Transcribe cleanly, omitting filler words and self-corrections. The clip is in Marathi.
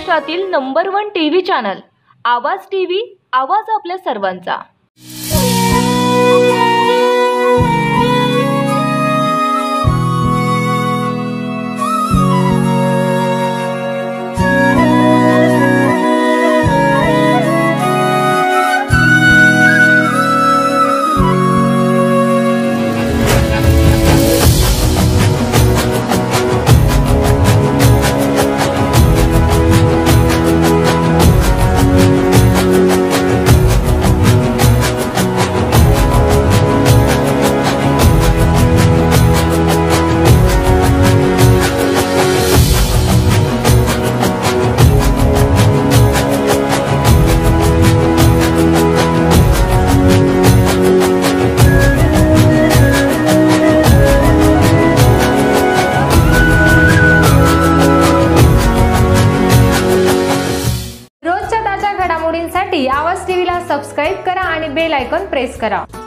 महाराष्ट्रातील number 1 TV channel Awaaz TV, Awaaz आपल्या सर्वांचा। रोजच्या ताज्या घडामोडींसाठी आवाज टीव्हीला सबस्क्राइब करा आणि बेल आयकॉन प्रेस करा।